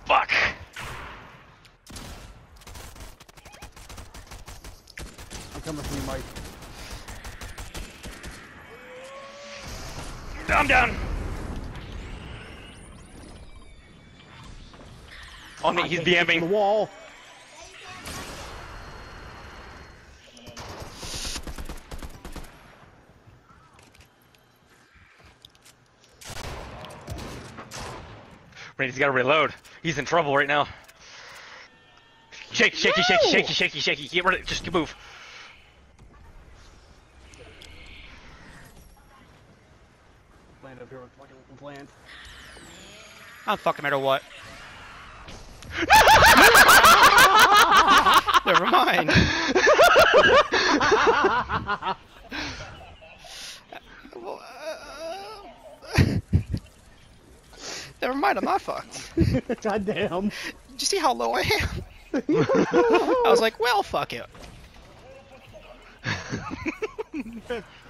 Fuck. I'm coming for you, Mike. I'm down. Oh no, he's The BMing. wall. Randy's gotta reload. He's in trouble right now. Shaky, shaky, shaky, shaky, shaky, shaky. Get rid of it. Just move. Land up here with fucking plant. I don't fucking matter what. Never mind. Never mind, I'm not fucked. God damn. Did you see how low I am? I was like, well, fuck it.